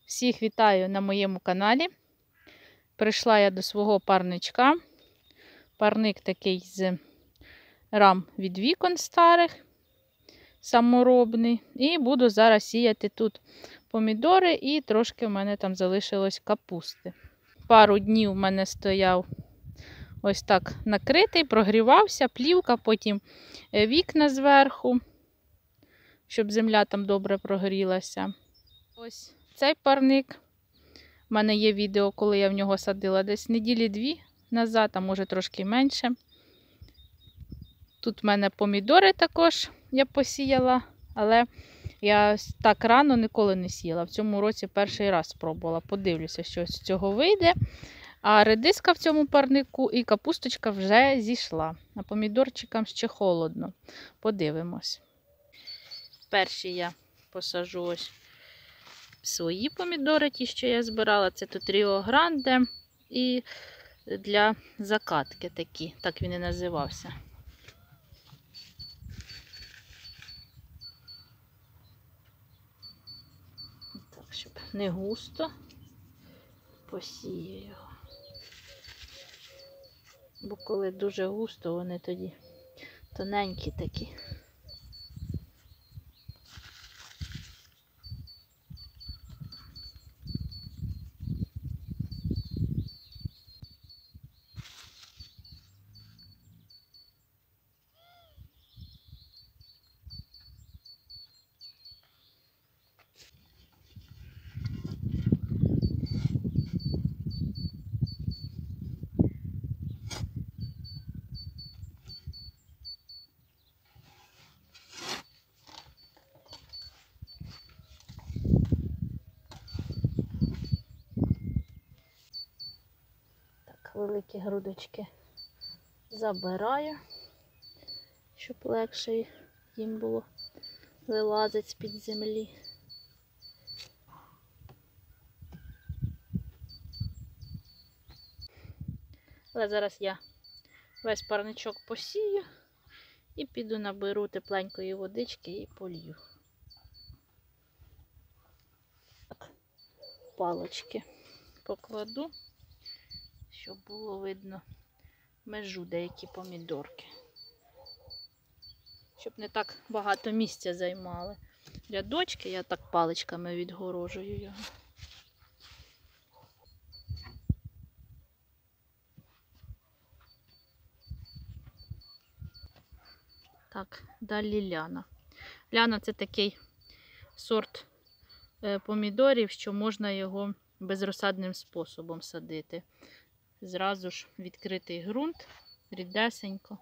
Всіх вітаю на моєму каналі. Прийшла я до свого парничка. Парник такий з рам від вікон старих, саморобний. І буду зараз сіяти тут помідори і трошки в мене там залишилось капусти. Пару днів в мене стояв ось так накритий, прогрівався, плівка, потім вікна зверху, щоб земля там добре прогрілася. Ось цей парник. У мене є відео, коли я в нього садила десь неділі-дві назад, а може трошки менше. Тут в мене помідори також я посіяла, але я так рано ніколи не сіяла. В цьому році перший раз спробувала. Подивлюся, що з цього вийде. А редиска в цьому парнику і капусточка вже зійшла. А помідорчикам ще холодно. Подивимось. Перші я посаджу ось свої помідори, ті, що я збирала. Це тут Ріо Гранде і для закатки такі. Так він і називався. Так, щоб не густо посію його. Бо коли дуже густо, вони тоді тоненькі такі. Великі грудочки забираю, щоб легше їм було вилазити з-під землі. Але зараз я весь парничок посію і піду наберу тепленької водички і полью. Так, палочки покладу, щоб було видно межу деякі помідорки. Щоб не так багато місця займали рядочки, я так паличками відгорожую його. Так, далі ляна. Ляна – це такий сорт помідорів, що можна його безрозсадним способом садити. Зразу ж відкритий ґрунт, рідесенько.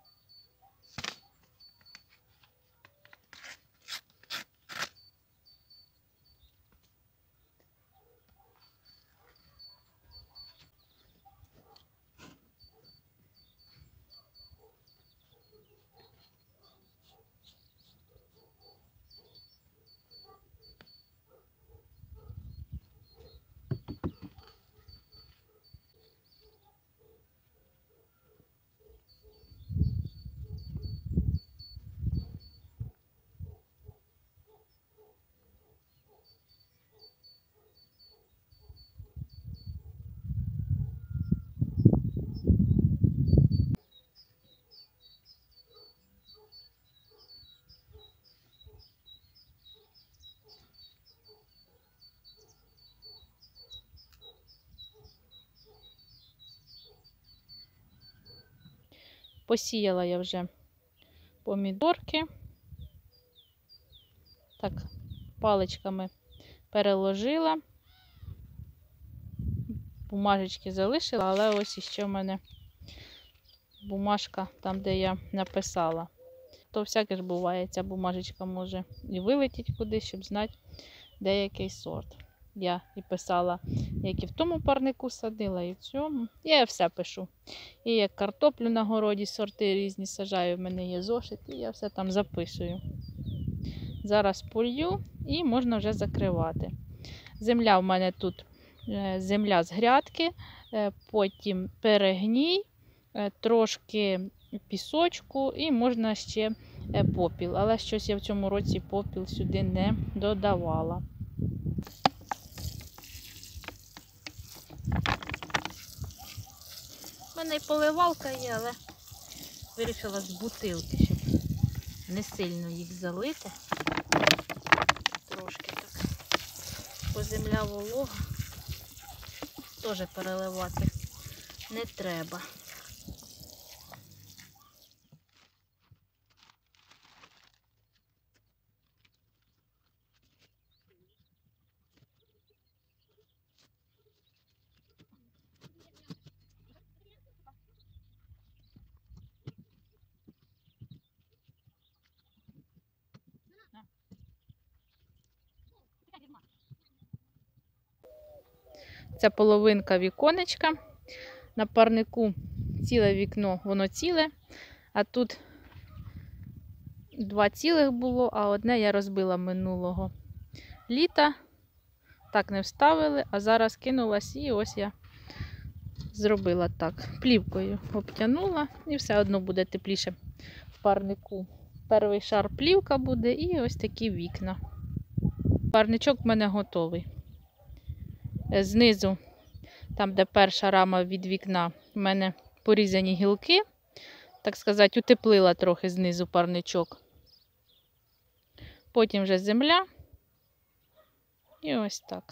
Посіяла я вже помідорки. Так, паличками переложила. Бумажечки залишила, але ось іще в мене бумажка там, де я написала. То всяке ж буває, ця бумажечка може і вилетіти кудись, щоб знати деякий сорт. Я і писала, як і в тому парнику садила, і в цьому. Я все пишу. І як картоплю на городі, сорти різні сажаю, в мене є зошит, і я все там записую. Зараз полью і можна вже закривати. Земля в мене тут, земля з грядки, потім перегній, трошки пісочку і можна ще попіл. Але щось я в цьому році попіл сюди не додавала. У мене й поливалка є, але вирішила з бутилки, щоб не сильно їх залити. Трошки так. Бо земля волога. Теж переливати не треба. Ця половинка віконечка. На парнику ціле вікно, воно ціле. А тут 2 цілих було, а одне я розбила минулого літа. Так не вставили, а зараз кинулась і ось я зробила так. Плівкою обтянула і все одно буде тепліше в парнику. Перший шар плівка буде і ось такі вікна. Парничок в мене готовий. Знизу, там де перша рама від вікна, в мене порізані гілки. Так сказати, утеплила трохи знизу парничок. Потім вже земля. І ось так.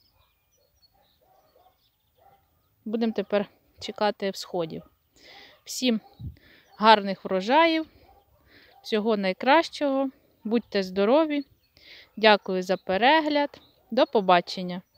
Будемо тепер чекати всходів. Всім гарних врожаїв, всього найкращого. Будьте здорові. Дякую за перегляд. До побачення.